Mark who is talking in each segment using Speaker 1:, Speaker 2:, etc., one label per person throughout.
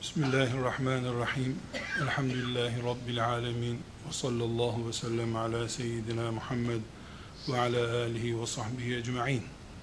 Speaker 1: Bismillahirrahmanirrahim. Elhamdülillahi Rabbil alemin. Ve sallallahu ve sellem ala seyyidina Muhammed ve ala alihi ve sahbihi ecma'in.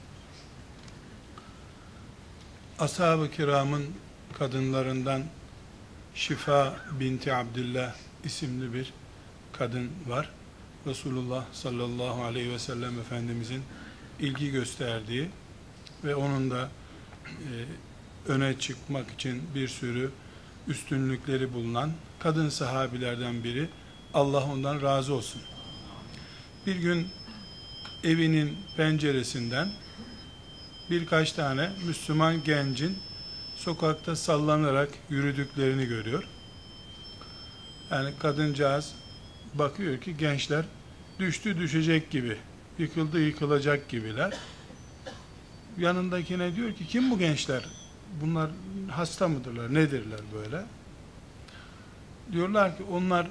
Speaker 1: Ashab-ı kiramın kadınlarından Şifa binti Abdullah isimli bir kadın var. Resulullah sallallahu aleyhi ve sellem Efendimizin ilgi gösterdiği ve onun da öne çıkmak için bir sürü üstünlükleri bulunan kadın sahabilerden biri. Allah ondan razı olsun. Bir gün evinin penceresinden birkaç tane Müslüman gencin sokakta sallanarak yürüdüklerini görüyor. Yani kadıncağız bakıyor ki gençler düştü düşecek gibi, yıkıldı yıkılacak gibiler. Yanındakine diyor ki kim bu gençler? Bunlar hasta mıdırlar, nedirler böyle? Diyorlar ki onlar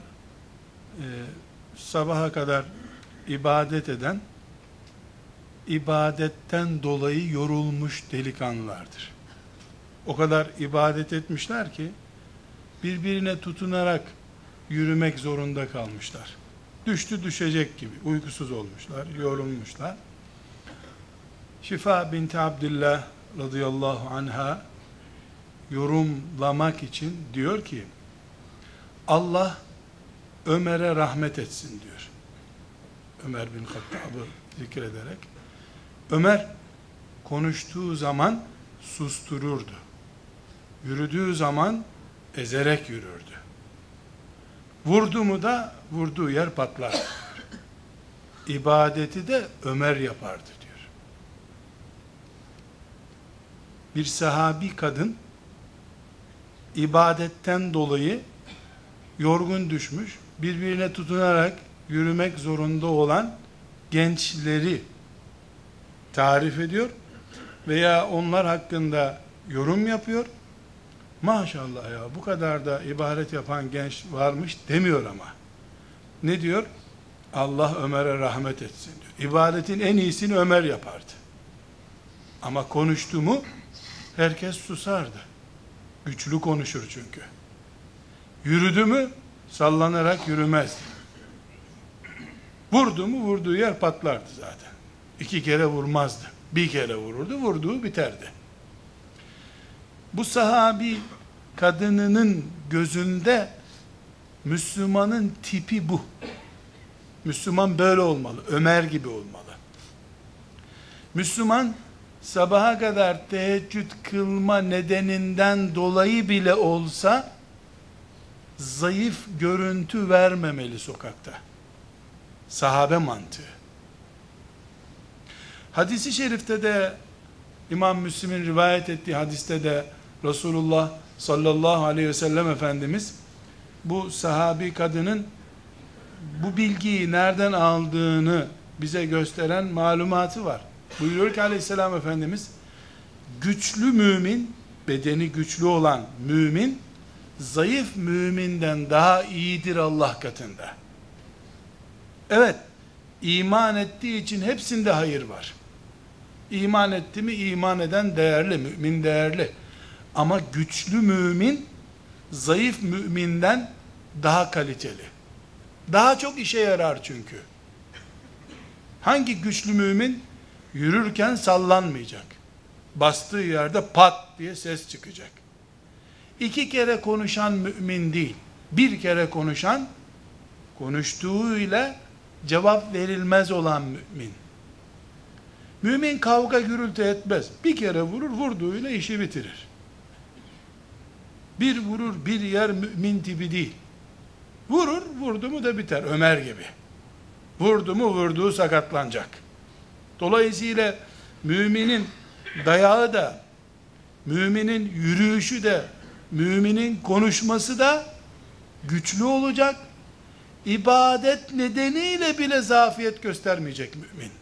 Speaker 1: sabaha kadar ibadet eden, ibadetten dolayı yorulmuş delikanlılardır. O kadar ibadet etmişler ki birbirine tutunarak yürümek zorunda kalmışlar. Düştü düşecek gibi, uykusuz olmuşlar, yorulmuşlar. Şifa binti Abdullah radıyallahu anha yorumlamak için diyor ki Allah Ömer'e rahmet etsin diyor. Ömer bin Hattab'ı zikrederek. Ömer konuştuğu zaman sustururdu. Yürüdüğü zaman ezerek yürürdü. Vurdu mu da vurduğu yer patlardı. İbadeti de Ömer yapardı diyor. Bir sahabi kadın ibadetten dolayı yorgun düşmüş, birbirine tutunarak yürümek zorunda olan gençleri tarif ediyor veya onlar hakkında yorum yapıyor. Maşallah ya, bu kadar da ibadet yapan genç varmış demiyor ama. Ne diyor? Allah Ömer'e rahmet etsin diyor. İbadetin en iyisini Ömer yapardı. Ama konuştu mu herkes susardı. Güçlü konuşur çünkü. Yürüdü mü sallanarak yürümezdi. Vurdu mu vurduğu yer patlardı zaten. 2 kere vurmazdı. Bir kere vururdu, vurduğu biterdi. Bu sahabi kadınının gözünde Müslümanın tipi bu. Müslüman böyle olmalı. Ömer gibi olmalı. Müslüman sabaha kadar teheccüd kılma nedeninden dolayı bile olsa zayıf görüntü vermemeli sokakta. Sahabe mantığı. Hadis-i şerifte de İmam Müslim'in rivayet ettiği hadiste de Resulullah sallallahu aleyhi ve sellem Efendimiz bu sahabi kadının bu bilgiyi nereden aldığını bize gösteren malumatı var. Buyuruyor ki aleyhisselam Efendimiz, güçlü mümin, bedeni güçlü olan mümin, zayıf müminden daha iyidir Allah katında. Evet, iman ettiği için hepsinde hayır var. İman etti mi iman eden değerli, mümin değerli. Ama güçlü mümin, zayıf müminden daha kaliteli. Daha çok işe yarar çünkü. Hangi güçlü mümin? Yürürken sallanmayacak. Bastığı yerde pat diye ses çıkacak. 2 kere konuşan mümin değil. 1 kere konuşan, konuştuğuyla cevap verilmez olan mümin. Mümin kavga gürültü etmez. 1 kere vurur, vurduğuyla işi bitirir. Bir vurur, bir yer mümin tipi değil. Vurur, vurdu mu da biter. Ömer gibi. Vurdu mu vurduğu sakatlanacak. Dolayısıyla müminin dayağı da, müminin yürüyüşü de, müminin konuşması da güçlü olacak. İbadet nedeniyle bile zafiyet göstermeyecek mümin.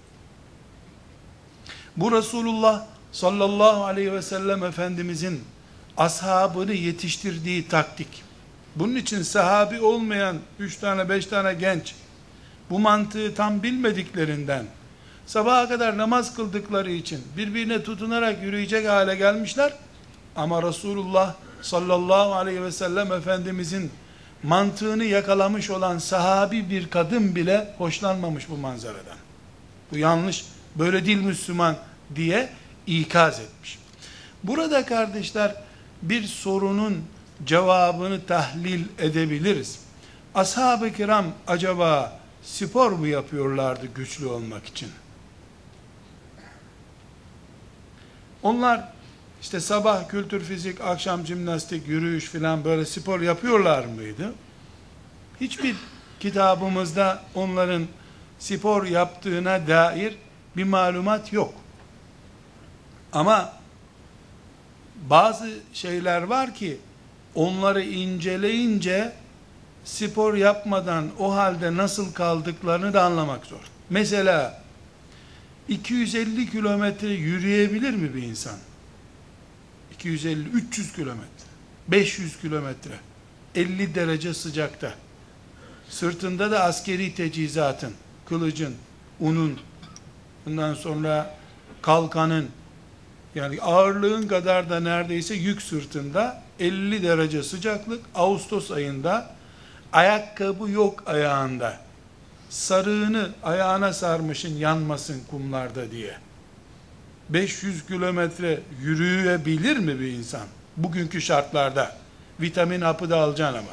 Speaker 1: Bu Resulullah sallallahu aleyhi ve sellem Efendimizin ashabını yetiştirdiği taktik. Bunun için sahabi olmayan 3 tane 5 tane genç bu mantığı tam bilmediklerinden sabaha kadar namaz kıldıkları için birbirine tutunarak yürüyecek hale gelmişler. Ama Resulullah sallallahu aleyhi ve sellem Efendimizin mantığını yakalamış olan sahabi bir kadın bile hoşlanmamış bu manzaradan. Bu yanlış, böyle değil Müslüman diye ikaz etmiş. Burada kardeşler bir sorunun cevabını tahlil edebiliriz. Ashab-ı kiram acaba spor mu yapıyorlardı güçlü olmak için? Onlar işte sabah kültür fizik, akşam jimnastik, yürüyüş filan böyle spor yapıyorlar mıydı? Hiçbir kitabımızda onların spor yaptığına dair bir malumat yok. Ama bazı şeyler var ki onları inceleyince spor yapmadan o halde nasıl kaldıklarını da anlamak zor. Mesela 250 kilometre yürüyebilir mi bir insan? 250, 300 kilometre, 500 kilometre, 50 derece sıcakta, sırtında da askeri teçhizatın, kılıcın, unun, bundan sonra kalkanın, yani ağırlığın kadar da neredeyse yük sırtında, 50 derece sıcaklık, Ağustos ayında, ayakkabı yok ayağında, sarığını ayağına sarmışın yanmasın kumlarda diye. 500 kilometre yürüyebilir mi bir insan? Bugünkü şartlarda. Vitamin hapı da alacaksın ama.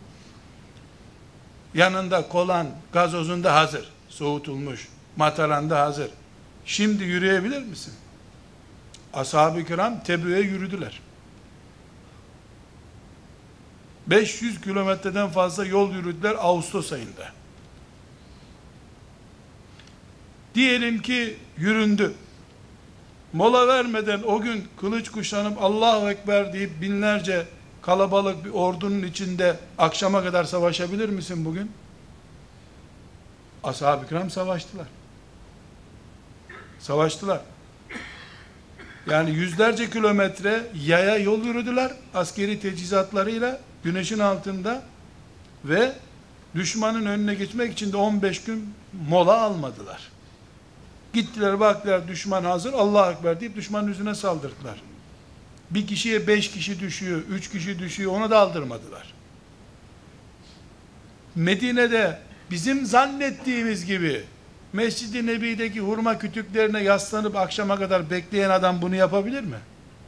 Speaker 1: Yanında kolan, gazozun da hazır. Soğutulmuş. Mataran da hazır. Şimdi yürüyebilir misin? Ashab-ı kiram Tebü'ye yürüdüler. 500 kilometreden fazla yol yürüdüler Ağustos ayında. Diyelim ki yüründü. Mola vermeden o gün kılıç kuşanıp Allahu Ekber deyip binlerce kalabalık bir ordunun içinde akşama kadar savaşabilir misin bugün? Ashab-ı kiram savaştılar. Savaştılar. Yani yüzlerce kilometre yaya yol yürüdüler askeri teçhizatlarıyla güneşin altında ve düşmanın önüne geçmek için de 15 gün mola almadılar. Gittiler baktılar düşman hazır, Allahu Ekber deyip düşmanın yüzüne saldırdılar. Bir kişiye 5 kişi düşüyor, 3 kişi düşüyor, ona da aldırmadılar. Medine'de bizim zannettiğimiz gibi Mescid-i Nebi'deki hurma kütüklerine yaslanıp akşama kadar bekleyen adam bunu yapabilir mi?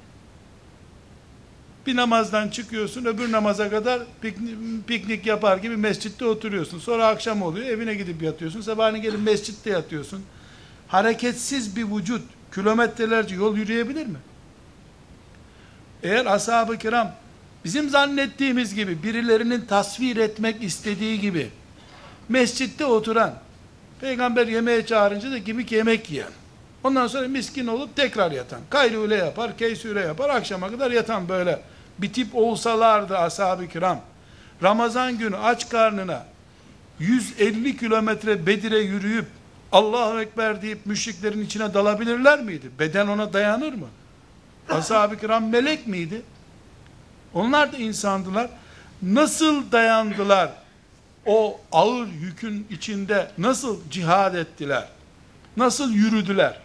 Speaker 1: Bir namazdan çıkıyorsun, öbür namaza kadar piknik yapar gibi mescitte oturuyorsun. Sonra akşam oluyor, evine gidip yatıyorsun. Sabahleyin gelip mescitte yatıyorsun. Hareketsiz bir vücut kilometrelerce yol yürüyebilir mi? Eğer ashab-ı kiram bizim zannettiğimiz gibi, birilerinin tasvir etmek istediği gibi mescitte oturan, peygamber yemeğe çağırınca da gibi yemek yiyen, ondan sonra miskin olup tekrar yatan, kayrule yapar, keysüre yapar, akşama kadar yatan böyle bir tip olsalardı ashab-ı kiram, Ramazan günü aç karnına 150 kilometre Bedir'e yürüyüp Allahu Ekber deyip müşriklerin içine dalabilirler miydi? Beden ona dayanır mı? Ashab-ı kiram melek miydi? Onlar da insandılar. Nasıl dayandılar? O ağır yükün içinde nasıl cihad ettiler? Nasıl yürüdüler?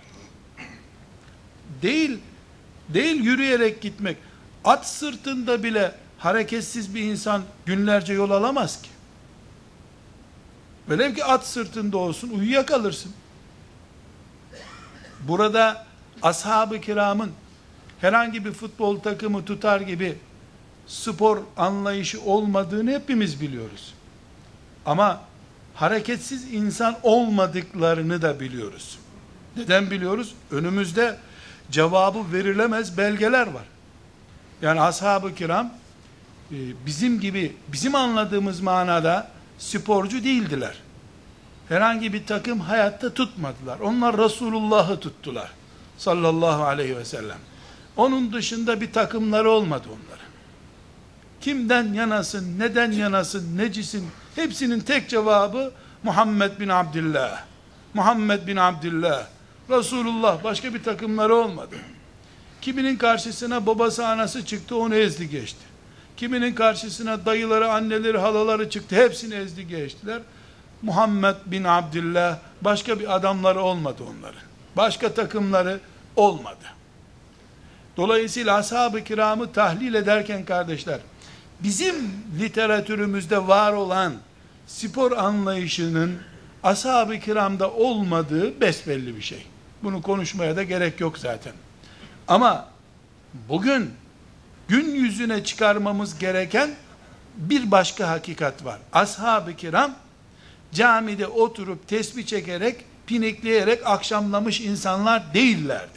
Speaker 1: Değil yürüyerek gitmek. At sırtında bile hareketsiz bir insan günlerce yol alamaz ki. Velev ki at sırtında olsun, uyuyakalırsın. Burada ashab-ı kiramın herhangi bir futbol takımı tutar gibi spor anlayışı olmadığını hepimiz biliyoruz. Ama hareketsiz insan olmadıklarını da biliyoruz. Neden biliyoruz? Önümüzde cevabı verilemez belgeler var. Yani ashab-ı kiram bizim gibi, bizim anladığımız manada sporcu değildiler. Herhangi bir takım hayatta tutmadılar. Onlar Resulullah'ı tuttular. Sallallahu aleyhi ve sellem. Onun dışında bir takımları olmadı onların. Kimden yanasın, neden yanasın, necisin, hepsinin tek cevabı Muhammed bin Abdillah. Muhammed bin Abdillah. Resulullah, başka bir takımları olmadı. Kiminin karşısına babası anası çıktı, onu ezdi geçti. Kiminin karşısına dayıları, anneleri, halaları çıktı, hepsini ezdi geçtiler. Muhammed bin Abdillah, başka bir adamları olmadı onların. Başka takımları olmadı. Dolayısıyla ashab-ı kiramı tahlil ederken kardeşler, bizim literatürümüzde var olan spor anlayışının ashab-ı kiramda olmadığı besbelli bir şey. Bunu konuşmaya da gerek yok zaten. Ama bugün gün yüzüne çıkarmamız gereken bir başka hakikat var. Ashab-ı kiram camide oturup tesbih çekerek, pinikleyerek akşamlamış insanlar değillerdi.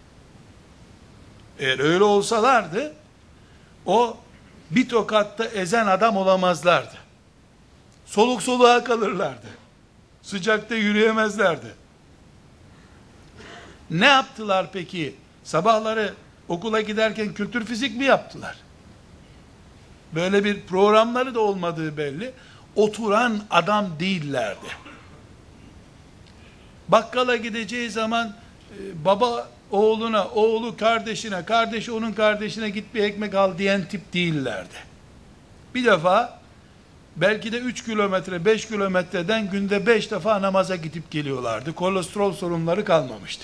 Speaker 1: Eğer öyle olsalardı, o bir tokatta ezen adam olamazlardı. Soluk soluğa kalırlardı. Sıcakta yürüyemezlerdi. Ne yaptılar peki? Sabahları okula giderken kültür fizik mi yaptılar? Böyle bir programları da olmadığı belli. Oturan adam değillerdi. Bakkala gideceği zaman baba oğluna, oğlu kardeşine, kardeşi onun kardeşine git bir ekmek al diyen tip değillerdi. Bir defa belki de 3 kilometre, 5 kilometreden günde 5 defa namaza gidip geliyorlardı. Kolesterol sorunları kalmamıştı.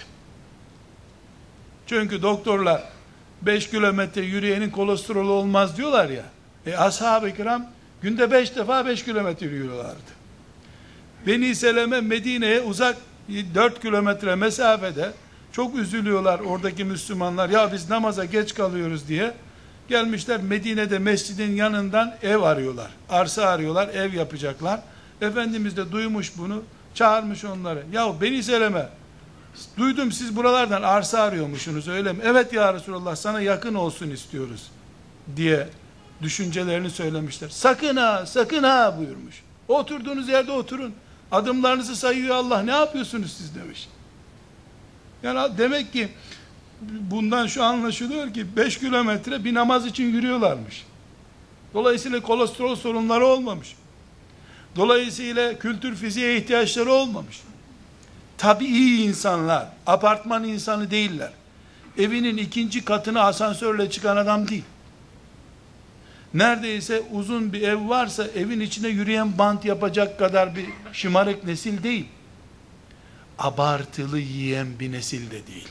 Speaker 1: Çünkü doktorlar 5 kilometre yürüyenin kolesterolü olmaz diyorlar ya. Ashab-ı kiram günde 5 defa 5 kilometre yürüyorlardı. Beni Seleme Medine'ye uzak 4 kilometre mesafede, çok üzülüyorlar oradaki Müslümanlar. Ya biz namaza geç kalıyoruz diye. Gelmişler Medine'de mescidin yanından ev arıyorlar. Arsa arıyorlar, ev yapacaklar. Efendimiz de duymuş bunu, çağırmış onları. Ya Beni Seleme, duydum siz buralardan arsa arıyormuşsunuz, öyle mi? Evet ya Resulallah, sana yakın olsun istiyoruz diye düşüncelerini söylemişler. Sakın ha, sakın ha buyurmuş. Oturduğunuz yerde oturun. Adımlarınızı sayıyor Allah. Ne yapıyorsunuz siz demiş. Yani demek ki bundan şu anlaşılıyor ki 5 kilometre bir namaz için yürüyorlarmış. Dolayısıyla kolesterol sorunları olmamış. Dolayısıyla kültür fiziğe ihtiyaçları olmamış. Tabii insanlar, apartman insanı değiller. Evinin 2. katına asansörle çıkan adam değil. Neredeyse uzun bir ev varsa evin içine yürüyen bant yapacak kadar bir şımarık nesil değil. Abartılı yiyen bir nesil de değil.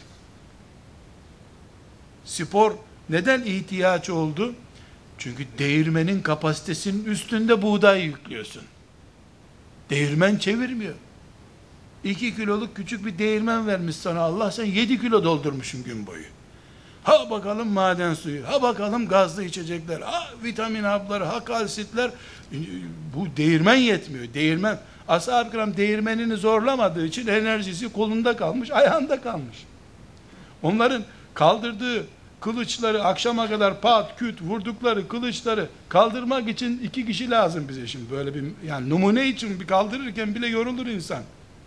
Speaker 1: Spor neden ihtiyaç oldu? Çünkü değirmenin kapasitesinin üstünde buğday yüklüyorsun. Değirmen çevirmiyor. 2 kiloluk küçük bir değirmen vermiş sana Allah, sen 7 kilo doldurmuşsun gün boyu. Ha bakalım maden suyu, ha bakalım gazlı içecekler, ha vitamin hapları, ha kalsitler. Bu değirmen yetmiyor. Değirmen, ashab-ı kiram değirmenini zorlamadığı için enerjisi kolunda kalmış, ayağında kalmış. Onların kaldırdığı kılıçları, akşama kadar pat küt vurdukları kılıçları kaldırmak için 2 kişi lazım bize şimdi. Böyle bir, yani numune için bir kaldırırken bile yorulur insan.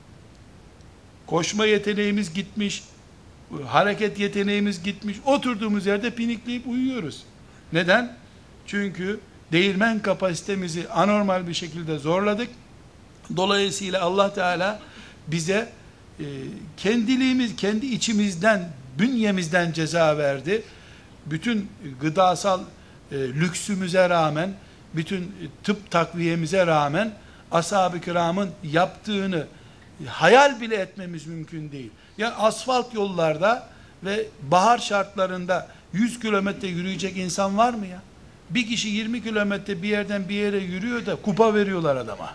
Speaker 1: Koşma yeteneğimiz gitmiş, hareket yeteneğimiz gitmiş, oturduğumuz yerde pinikleyip uyuyoruz. Neden? Çünkü değirmen kapasitemizi anormal bir şekilde zorladık. Dolayısıyla Allah Teala bize kendiliğimiz, kendi içimizden, bünyemizden ceza verdi. Bütün gıdasal lüksümüze rağmen, bütün tıp takviyemize rağmen ashab-ı kiramın yaptığını hayal bile etmemiz mümkün değil. Yani asfalt yollarda ve bahar şartlarında 100 kilometre yürüyecek insan var mı ya? Bir kişi 20 kilometre bir yerden bir yere yürüyor da kupa veriyorlar adama.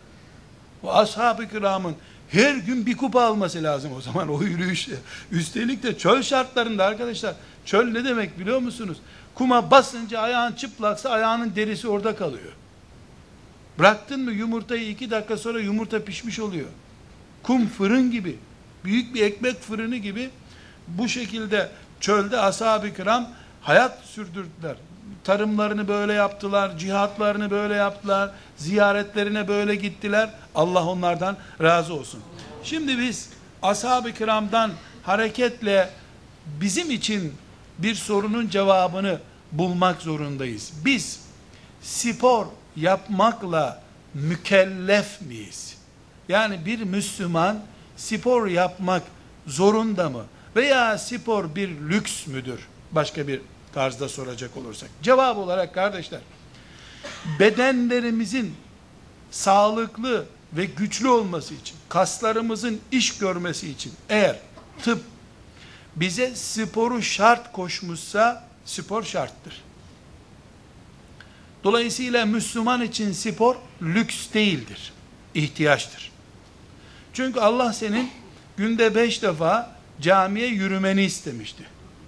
Speaker 1: O ashab-ı kiramın her gün bir kupa alması lazım o zaman o yürüyüşte. Üstelik de çöl şartlarında arkadaşlar. Çöl ne demek biliyor musunuz? Kuma basınca ayağın çıplaksa ayağının derisi orada kalıyor. Bıraktın mı yumurtayı 2 dakika sonra yumurta pişmiş oluyor. Kum fırın gibi, büyük bir ekmek fırını gibi bu şekilde çölde ashab-ı kiram hayat sürdürdüler. Tarımlarını böyle yaptılar, cihatlarını böyle yaptılar, ziyaretlerine böyle gittiler. Allah onlardan razı olsun. Şimdi biz ashab-ı kiramdan hareketle bizim için bir sorunun cevabını bulmak zorundayız. Biz spor yapmakla mükellef miyiz? Yani bir Müslüman spor yapmak zorunda mı? Veya spor bir lüks müdür? Başka bir tarzda soracak olursak. Cevap olarak kardeşler, bedenlerimizin sağlıklı ve güçlü olması için, kaslarımızın iş görmesi için eğer tıp bize sporu şart koşmuşsa spor şarttır. Dolayısıyla Müslüman için spor lüks değildir, ihtiyaçtır. Çünkü Allah senin günde 5 defa camiye yürümeni istemişti.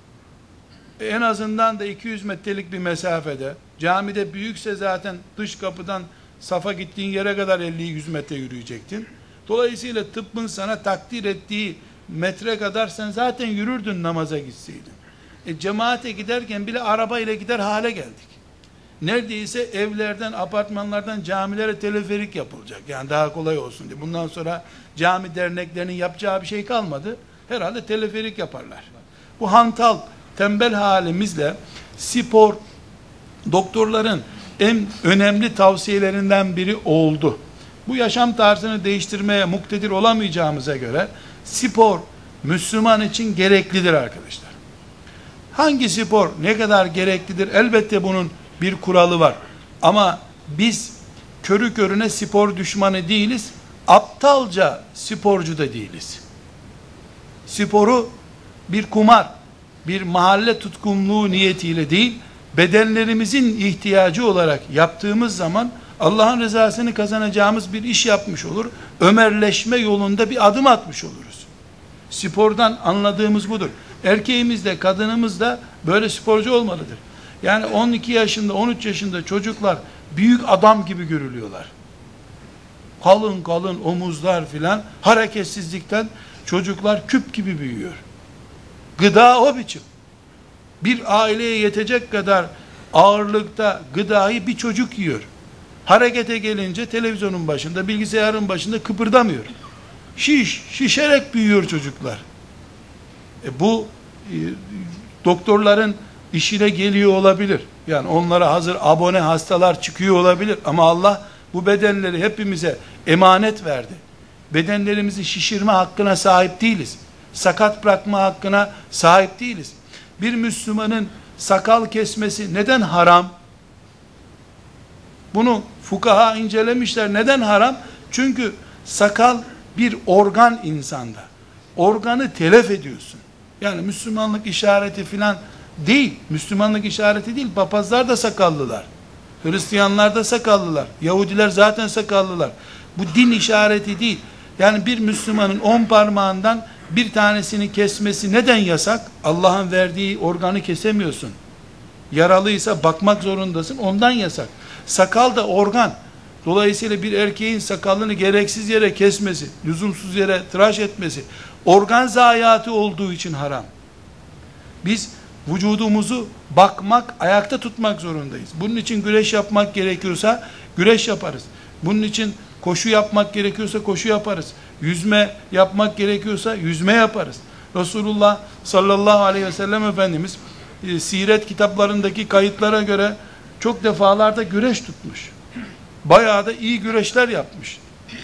Speaker 1: En azından da 200 metrelik bir mesafede, camide büyükse zaten dış kapıdan safa gittiğin yere kadar 50-100 metre yürüyecektin. Dolayısıyla tıbbın sana takdir ettiği metre kadar sen zaten yürürdün namaza gitseydin. Cemaate giderken bile araba ile gider hale geldik. Neredeyse evlerden, apartmanlardan camilere teleferik yapılacak. Yani daha kolay olsun diye. Bundan sonra cami derneklerinin yapacağı bir şey kalmadı. Herhalde teleferik yaparlar. Bu hantal, tembel halimizle spor, doktorların en önemli tavsiyelerinden biri oldu. Bu yaşam tarzını değiştirmeye muktedir olamayacağımıza göre spor Müslüman için gereklidir arkadaşlar. Hangi spor ne kadar gereklidir? Elbette bunun bir kuralı var. Ama biz körü körüne spor düşmanı değiliz. Aptalca sporcu da değiliz. Sporu bir kumar, bir mahalle tutkunluğu niyetiyle değil, bedenlerimizin ihtiyacı olarak yaptığımız zaman Allah'ın rızasını kazanacağımız bir iş yapmış olur. Ömerleşme yolunda bir adım atmış oluruz. Spordan anladığımız budur. Erkeğimiz de kadınımız da böyle sporcu olmalıdır. Yani 12 yaşında, 13 yaşında çocuklar büyük adam gibi görülüyorlar. Kalın kalın omuzlar filan, hareketsizlikten çocuklar küp gibi büyüyor. Gıda o biçim. Bir aileye yetecek kadar ağırlıkta gıdayı bir çocuk yiyor. Harekete gelince televizyonun başında, bilgisayarın başında kıpırdamıyor. Şişerek büyüyor çocuklar. Bu doktorların işine geliyor olabilir. Yani onlara hazır abone hastalar çıkıyor olabilir. Ama Allah bu bedenleri hepimize emanet verdi. Bedenlerimizi şişirme hakkına sahip değiliz. Sakat bırakma hakkına sahip değiliz. Bir Müslümanın sakal kesmesi neden haram? Bunu fukaha incelemişler. Neden haram? Çünkü sakal bir organ insanda. Organı telef ediyorsun. Yani Müslümanlık işareti filan değil. Müslümanlık işareti değil. Papazlar da sakallılar. Hristiyanlar da sakallılar. Yahudiler zaten sakallılar. Bu din işareti değil. Yani bir Müslümanın 10 parmağından bir tanesini kesmesi neden yasak? Allah'ın verdiği organı kesemiyorsun. Yaralıysa bakmak zorundasın. Ondan yasak. Sakal da organ. Dolayısıyla bir erkeğin sakalını gereksiz yere kesmesi, lüzumsuz yere tıraş etmesi, organ zayiatı olduğu için haram. Biz vücudumuzu bakmak, ayakta tutmak zorundayız. Bunun için güreş yapmak gerekiyorsa güreş yaparız. Bunun için koşu yapmak gerekiyorsa koşu yaparız. Yüzme yapmak gerekiyorsa yüzme yaparız. Resulullah sallallahu aleyhi ve sellem Efendimiz siret kitaplarındaki kayıtlara göre çok defalarda güreş tutmuş. Bayağı da iyi güreşler yapmış.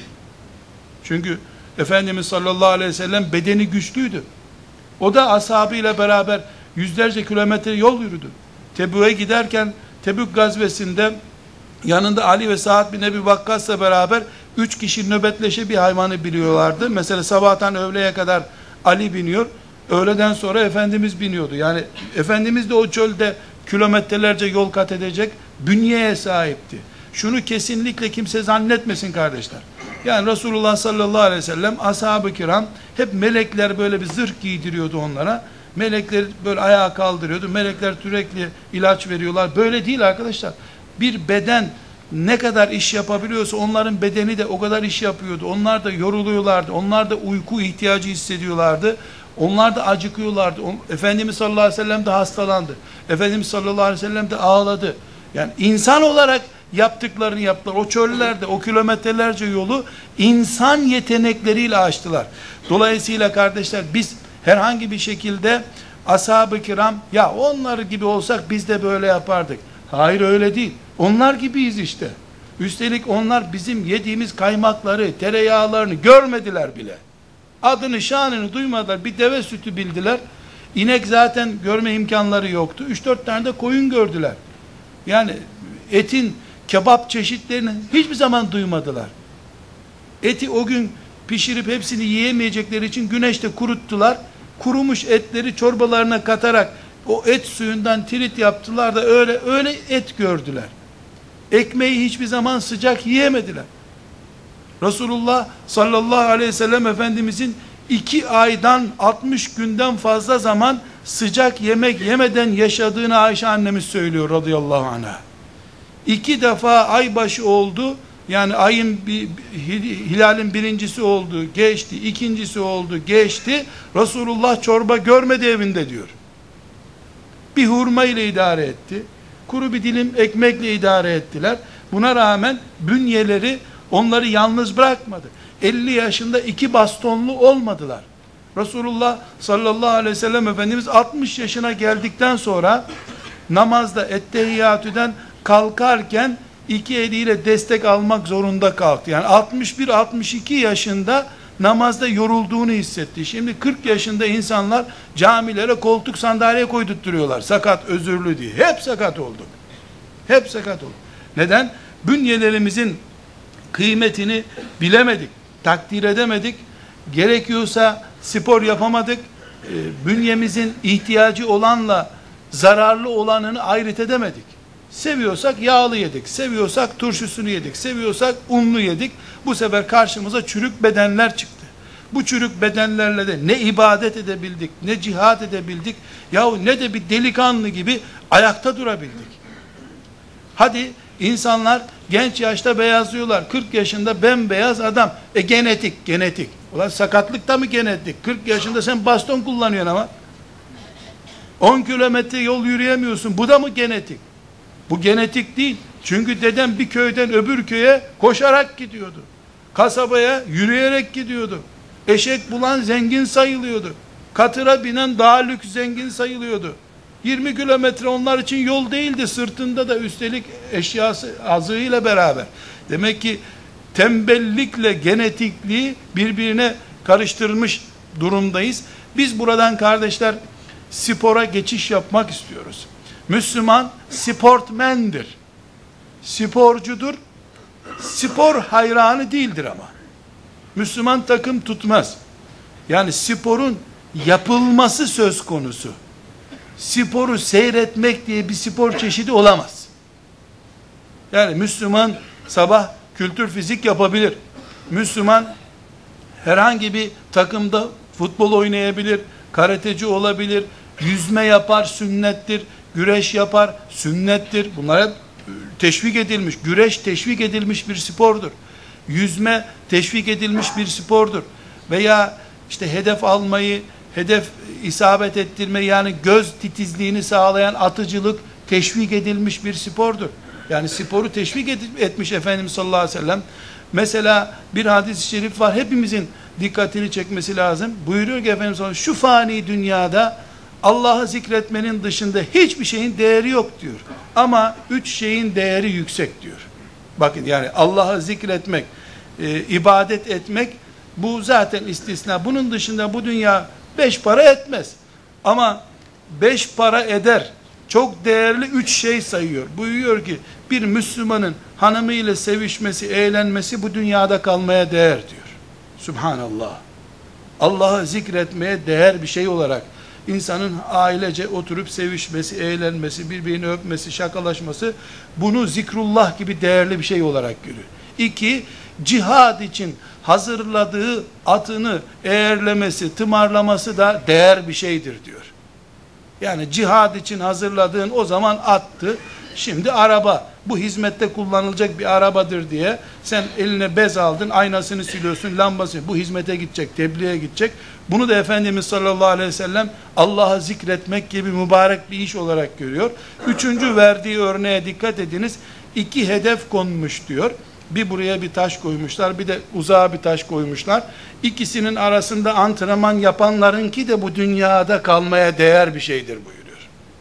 Speaker 1: Çünkü Efendimiz sallallahu aleyhi ve sellem bedeni güçlüydü. O da ashabıyla beraber yüzlerce kilometre yol yürüdü. Tebük'e giderken Tebük gazvesinde yanında Ali ve Sa'd bin Ebi Vakkas'la beraber 3 kişi nöbetleşe bir hayvanı biliyorlardı. Mesela sabahtan öğleye kadar Ali biniyor. Öğleden sonra Efendimiz biniyordu. Yani Efendimiz de o çölde kilometrelerce yol kat edecek bünyeye sahipti. Şunu kesinlikle kimse zannetmesin kardeşler. Yani Resulullah sallallahu aleyhi ve sellem, ashab-ı kiram hep melekler böyle bir zırh giydiriyordu onlara. Melekler böyle ayağa kaldırıyordu. Melekler sürekli ilaç veriyorlar. Böyle değil arkadaşlar. Bir beden ne kadar iş yapabiliyorsa onların bedeni de o kadar iş yapıyordu. Onlar da yoruluyorlardı. Onlar da uyku ihtiyacı hissediyorlardı. Onlar da acıkıyorlardı. Efendimiz sallallahu aleyhi ve sellem de hastalandı. Efendimiz sallallahu aleyhi ve sellem de ağladı. Yani insan olarak yaptıklarını yaptılar. O çöllerde, o kilometrelerce yolu insan yetenekleriyle aştılar. Dolayısıyla kardeşler biz herhangi bir şekilde ashab-ı kiram, ya onlar gibi olsak biz de böyle yapardık. Hayır, öyle değil. Onlar gibiyiz işte. Üstelik onlar bizim yediğimiz kaymakları, tereyağlarını görmediler bile. Adını, şanını duymadılar. Bir deve sütü bildiler. İnek zaten görme imkanları yoktu. 3-4 tane de koyun gördüler. Yani etin kebap çeşitlerini hiçbir zaman duymadılar. Eti o gün pişirip hepsini yiyemeyecekleri için güneşte kuruttular. kurumuş etleri çorbalarına katarak o et suyundan tirit yaptılar da öyle et gördüler. Ekmeği hiçbir zaman sıcak yiyemediler. Resulullah sallallahu aleyhi ve sellem Efendimizin 2 aydan 60 günden fazla zaman sıcak yemek yemeden yaşadığını Ayşe annemiz söylüyor radıyallahu anha. 2 defa aybaşı oldu. Yani ayın hilalin birincisi oldu, geçti. İkincisi oldu, geçti. Resulullah çorba görmedi evinde diyor. Bir hurma ile idare etti. Kuru bir dilim ekmekle idare ettiler. Buna rağmen bünyeleri onları yalnız bırakmadı. 50 yaşında 2 bastonlu olmadılar. Resulullah sallallahu aleyhi ve sellem Efendimiz 60 yaşına geldikten sonra namazda ettehiyyatüden kalkarken 2 eliyle destek almak zorunda kalktı. Yani 61-62 yaşında namazda yorulduğunu hissetti. Şimdi 40 yaşında insanlar camilere koltuk sandalye koydurtturuyorlar. Sakat, özürlü diye. Hep sakat olduk. Hep sakat olduk. Neden? Bünyelerimizin kıymetini bilemedik. Takdir edemedik. Gerekiyorsa spor yapamadık. Bünyemizin ihtiyacı olanla zararlı olanını ayırt edemedik. Seviyorsak yağlı yedik, seviyorsak turşusunu yedik, seviyorsak unlu yedik. Bu sefer karşımıza çürük bedenler çıktı. Bu çürük bedenlerle de ne ibadet edebildik, ne cihat edebildik, yahu ne de bir delikanlı gibi ayakta durabildik. Hadi insanlar genç yaşta beyazlıyorlar, 40 yaşında bembeyaz adam. Genetik. Ulan sakatlıkta mı genetik? 40 yaşında sen baston kullanıyorsun ama. 10 kilometre yol yürüyemiyorsun, bu da mı genetik? Bu genetik değil. Çünkü dedem bir köyden öbür köye koşarak gidiyordu. Kasabaya yürüyerek gidiyordu. Eşek bulan zengin sayılıyordu. Katıra binen daha lüks zengin sayılıyordu. 20 kilometre onlar için yol değildi. Sırtında da üstelik eşyası azığıyla beraber. Demek ki tembellikle genetikliği birbirine karıştırmış durumdayız. Biz buradan kardeşler spora geçiş yapmak istiyoruz. Müslüman sportmendir. Sporcudur. Spor hayranı değildir ama. Müslüman takım tutmaz. Yani sporun yapılması söz konusu. Sporu seyretmek diye bir spor çeşidi olamaz. Yani Müslüman sabah kültür fizik yapabilir. Müslüman herhangi bir takımda futbol oynayabilir, karateci olabilir, yüzme yapar, sünnettir. Güreş yapar, sünnettir. Bunlar hep teşvik edilmiş. Güreş teşvik edilmiş bir spordur. Yüzme teşvik edilmiş bir spordur. Veya işte hedef almayı, hedef isabet ettirmeyi, yani göz titizliğini sağlayan atıcılık teşvik edilmiş bir spordur. Yani sporu teşvik etmiş Efendimiz sallallahu aleyhi ve sellem. Mesela bir hadis-i şerif var, hepimizin dikkatini çekmesi lazım. Buyuruyor ki Efendimiz sallallahu aleyhi ve sellem, şu fani dünyada Allah'ı zikretmenin dışında hiçbir şeyin değeri yok diyor. Ama 3 şeyin değeri yüksek diyor. Bakın, yani Allah'ı zikretmek, ibadet etmek, bu zaten istisna. Bunun dışında bu dünya 5 para etmez. Ama 5 para eder, çok değerli 3 şey sayıyor. Buyuruyor ki bir Müslümanın hanımıyla sevişmesi, eğlenmesi bu dünyada kalmaya değer diyor. Subhanallah. Allah'ı zikretmeye değer bir şey olarak insanın ailece oturup sevişmesi, eğlenmesi, birbirini öpmesi, şakalaşması, bunu zikrullah gibi değerli bir şey olarak görüyor. 2, cihad için hazırladığı atını eğerlemesi, tımarlaması da değer bir şeydir diyor. Yani cihad için hazırladığın o zaman attı, şimdi araba, bu hizmette kullanılacak bir arabadır diye sen eline bez aldın, aynasını siliyorsun, lambası, bu hizmete gidecek, tebliğe gidecek. Bunu da Efendimiz sallallahu aleyhi ve sellem Allah'ı zikretmek gibi mübarek bir iş olarak görüyor. 3. verdiği örneğe dikkat ediniz. 2 hedef konmuş diyor. Bir buraya bir taş koymuşlar, bir de uzağa bir taş koymuşlar. İkisinin arasında antrenman yapanlarınki de bu dünyada kalmaya değer bir şeydir buyuruyor.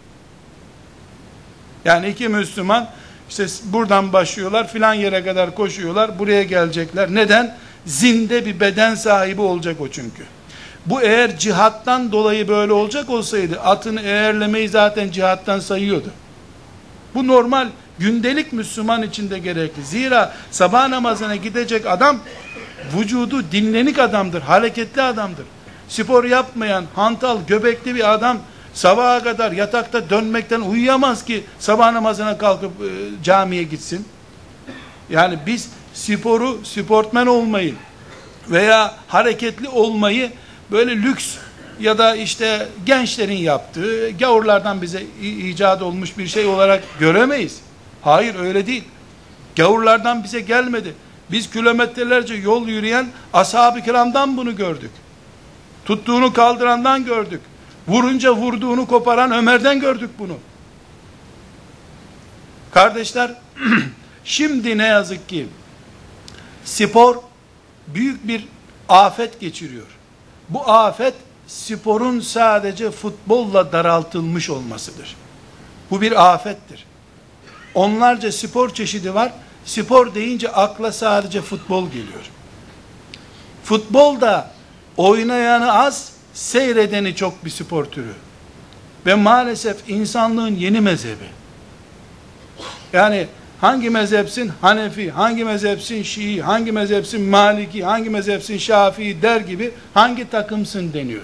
Speaker 1: Yani 2 Müslüman işte buradan başlıyorlar, filan yere kadar koşuyorlar, buraya gelecekler. Neden? Zinde bir beden sahibi olacak o çünkü. Bu eğer cihattan dolayı böyle olacak olsaydı, atını eğerlemeyi zaten cihattan sayıyordu. Bu normal, gündelik Müslüman için de gerekli. Zira sabah namazına gidecek adam, vücudu dinlenik adamdır, hareketli adamdır. spor yapmayan, hantal, göbekli bir adam sabaha kadar yatakta dönmekten uyuyamaz ki sabah namazına kalkıp camiye gitsin. Yani biz sporu, sportmen olmayı veya hareketli olmayı böyle lüks ya da işte gençlerin yaptığı, gavurlardan bize icat olmuş bir şey olarak göremeyiz. Hayır, öyle değil. Gavurlardan bize gelmedi. Biz kilometrelerce yol yürüyen ashab-ı kiramdan bunu gördük. Tuttuğunu kaldırandan gördük. Vurunca vurduğunu koparan Ömer'den gördük bunu. Kardeşler, şimdi ne yazık ki spor büyük bir afet geçiriyor. Bu afet sporun sadece futbolla daraltılmış olmasıdır. Bu bir afettir. Onlarca spor çeşidi var. Spor deyince akla sadece futbol geliyor. Futbolda oynayanı az, seyredeni çok bir spor türü. Ve maalesef insanlığın yeni mezhebi. Yani hangi mezhepsin? Hanefi, hangi mezhepsin? Şii, hangi mezhepsin? Maliki, hangi mezhepsin? Şafii der gibi hangi takımsın deniyor.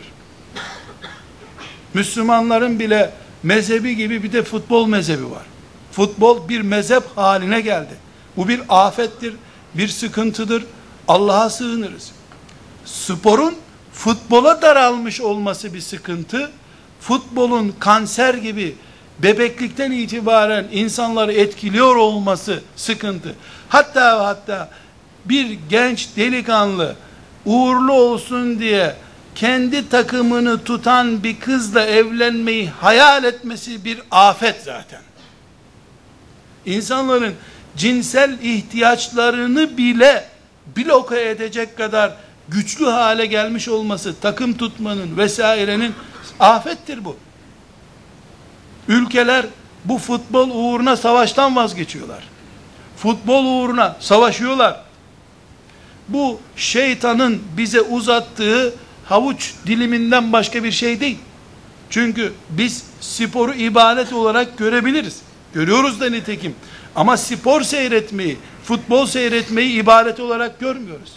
Speaker 1: Müslümanların bile mezhebi gibi bir de futbol mezhebi var. Futbol bir mezhep haline geldi. Bu bir afettir, bir sıkıntıdır. Allah'a sığınırız. Sporun futbola daralmış olması bir sıkıntı. Futbolun kanser gibi bebeklikten itibaren insanları etkiliyor olması sıkıntı. Hatta bir genç delikanlı uğurlu olsun diye kendi takımını tutan bir kızla evlenmeyi hayal etmesi bir afet zaten. İnsanların cinsel ihtiyaçlarını bile bloke edecek kadar güçlü hale gelmiş olması, takım tutmanın vesairenin afettir bu. Ülkeler bu futbol uğruna savaştan vazgeçiyorlar. Futbol uğruna savaşıyorlar. Bu şeytanın bize uzattığı havuç diliminden başka bir şey değil. Çünkü biz sporu ibadet olarak görebiliriz. Görüyoruz da nitekim. Ama spor seyretmeyi, futbol seyretmeyi ibadet olarak görmüyoruz.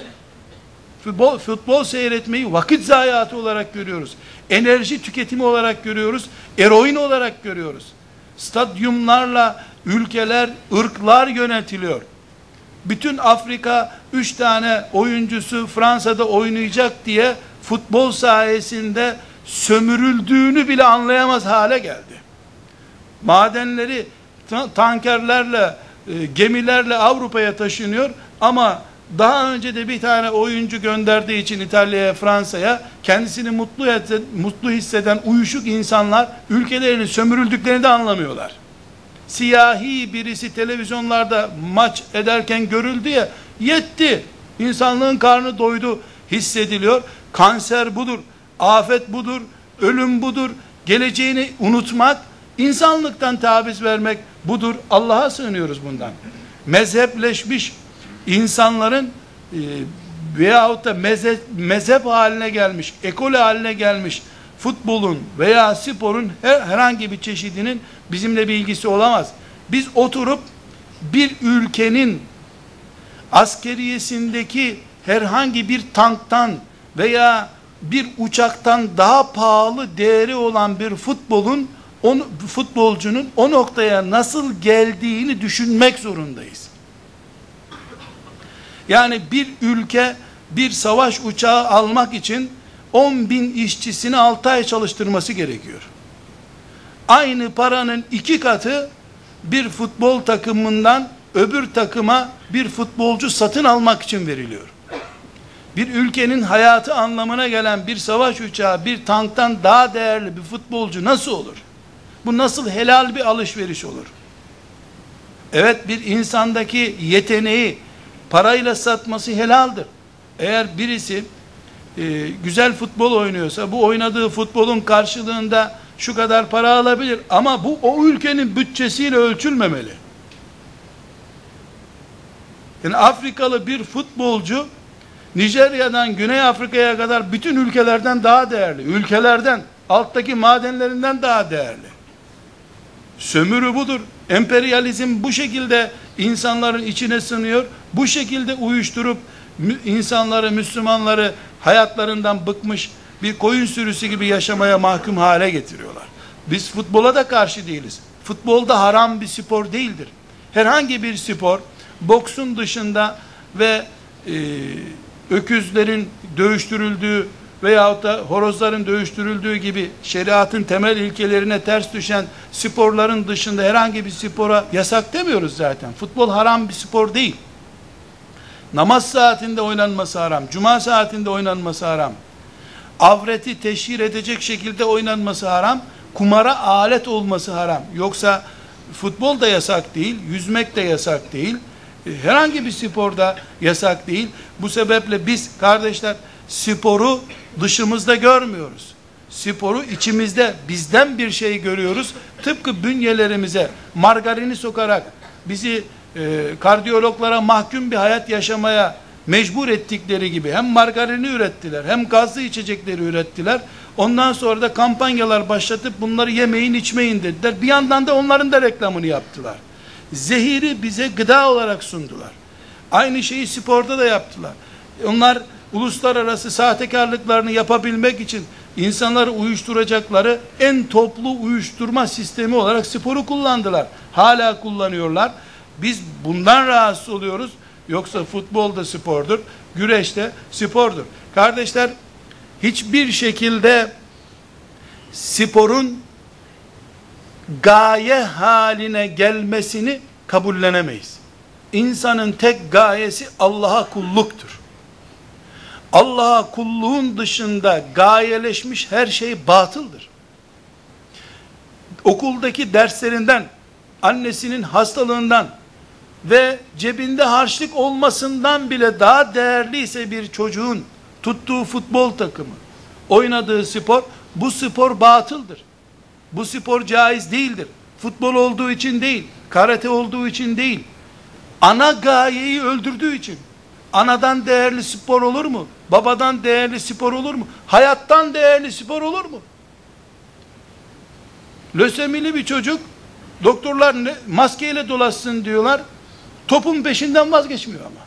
Speaker 1: Futbol seyretmeyi vakit zayiatı olarak görüyoruz. Enerji tüketimi olarak görüyoruz. Eroin olarak görüyoruz. Stadyumlarla ülkeler, ırklar yönetiliyor. Bütün Afrika 3 tane oyuncusu Fransa'da oynayacak diye futbol sayesinde sömürüldüğünü bile anlayamaz hale geldi. Madenleri tankerlerle, gemilerle Avrupa'ya taşınıyor ama daha önce de bir tane oyuncu gönderdiği için İtalya'ya, Fransa'ya kendisini mutlu hisseden uyuşuk insanlar ülkelerinin sömürüldüklerini de anlamıyorlar. Siyahi birisi televizyonlarda maç ederken görüldü ya, yetti. İnsanlığın karnı doydu hissediliyor. Kanser budur, afet budur, ölüm budur. Geleceğini unutmak, insanlıktan taviz vermek budur. Allah'a sığınıyoruz bundan. Mezhepleşmiş insanların veyahut da mezhep haline gelmiş, ekol haline gelmiş futbolun veya sporun herhangi bir çeşidinin bizimle bir ilgisi olamaz. Biz oturup bir ülkenin askeriyesindeki herhangi bir tanktan veya bir uçaktan daha pahalı değeri olan bir futbolcunun o noktaya nasıl geldiğini düşünmek zorundayız. Yani bir ülke bir savaş uçağı almak için 10.000 işçisini 6 ay çalıştırması gerekiyor. Aynı paranın 2 katı bir futbol takımından öbür takıma bir futbolcu satın almak için veriliyor. Bir ülkenin hayatı anlamına gelen bir savaş uçağı bir tanktan daha değerli bir futbolcu nasıl olur? Bu nasıl helal bir alışveriş olur? Evet, bir insandaki yeteneği parayla satması helaldir. Eğer birisi güzel futbol oynuyorsa bu oynadığı futbolun karşılığında şu kadar para alabilir ama bu o ülkenin bütçesiyle ölçülmemeli. Yani Afrikalı bir futbolcu Nijerya'dan Güney Afrika'ya kadar bütün ülkelerden daha değerli. Ülkelerden, alttaki madenlerinden daha değerli. Sömürü budur. Emperyalizm bu şekilde insanların içine sınıyor. Bu şekilde uyuşturup insanları, Müslümanları hayatlarından bıkmış bir koyun sürüsü gibi yaşamaya mahkum hale getiriyorlar. Biz futbola da karşı değiliz. Futbol da haram bir spor değildir. Herhangi bir spor, boksun dışında ve öküzlerin dövüştürüldüğü veyahut da horozların dövüştürüldüğü gibi şeriatın temel ilkelerine ters düşen sporların dışında herhangi bir spora yasak demiyoruz zaten. Futbol haram bir spor değil. Namaz saatinde oynanması haram, cuma saatinde oynanması haram, avreti teşhir edecek şekilde oynanması haram, kumara alet olması haram. Yoksa futbol da yasak değil, yüzmek de yasak değil, herhangi bir sporda yasak değil. Bu sebeple biz kardeşler sporu dışımızda görmüyoruz. Sporu içimizde, bizden bir şey görüyoruz. Tıpkı bünyelerimize margarini sokarak bizi kardiyologlara mahkum bir hayat yaşamaya mecbur ettikleri gibi hem margarini ürettiler hem gazlı içecekleri ürettiler. Ondan sonra da kampanyalar başlatıp bunları yemeyin içmeyin dediler. Bir yandan da onların da reklamını yaptılar. Zehiri bize gıda olarak sundular. Aynı şeyi sporda da yaptılar. Onlar uluslararası sahtekarlıklarını yapabilmek için insanları uyuşturacakları en toplu uyuşturma sistemi olarak sporu kullandılar. Hala kullanıyorlar. Biz bundan rahatsız oluyoruz. Yoksa futbol da spordur, güreş de spordur. Kardeşler, hiçbir şekilde sporun gaye haline gelmesini kabullenemeyiz. İnsanın tek gayesi Allah'a kulluktur. Allah'a kulluğun dışında gayeleşmiş her şey batıldır. Okuldaki derslerinden, annesinin hastalığından ve cebinde harçlık olmasından bile daha değerliyse bir çocuğun tuttuğu futbol takımı, oynadığı spor, bu spor batıldır. Bu spor caiz değildir. Futbol olduğu için değil, karate olduğu için değil, ana gayeyi öldürdüğü için. Anadan değerli spor olur mu? Babadan değerli spor olur mu? Hayattan değerli spor olur mu? Lösemili bir çocuk, doktorlar maskeyle dolaşsın diyorlar, topun peşinden vazgeçmiyor ama.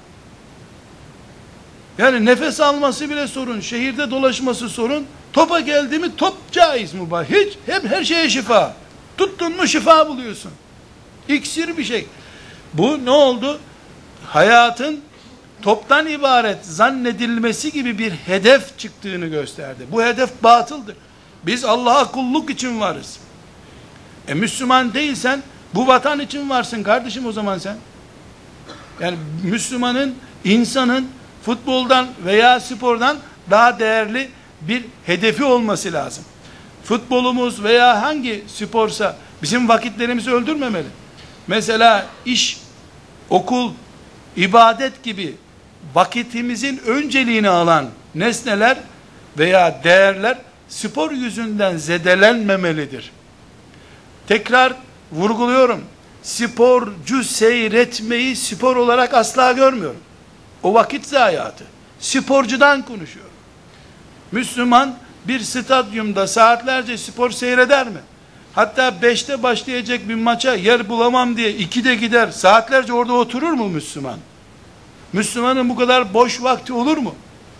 Speaker 1: Yani nefes alması bile sorun, şehirde dolaşması sorun, topa geldi mi top caiz mübah, hiç, hep her şeye şifa. Tuttun mu şifa buluyorsun. İksir bir şey. Bu ne oldu? Hayatın toptan ibaret zannedilmesi gibi bir hedef çıktığını gösterdi. Bu hedef batıldır. Biz Allah'a kulluk için varız. Müslüman değilsen bu vatan için varsın kardeşim o zaman sen. Yani Müslümanın, insanın futboldan veya spordan daha değerli bir hedefi olması lazım. Futbolumuz veya hangi sporsa bizim vakitlerimizi öldürmemeli. Mesela iş, okul, ibadet gibi vakitimizin önceliğini alan nesneler veya değerler spor yüzünden zedelenmemelidir. Tekrar vurguluyorum. Sporcu seyretmeyi spor olarak asla görmüyorum. O vakit zayiatı. Sporcudan konuşuyorum. Müslüman bir stadyumda saatlerce spor seyreder mi? Hatta 5'te başlayacak bir maça yer bulamam diye 2'de gider, saatlerce orada oturur mu Müslüman? Müslümanın bu kadar boş vakti olur mu?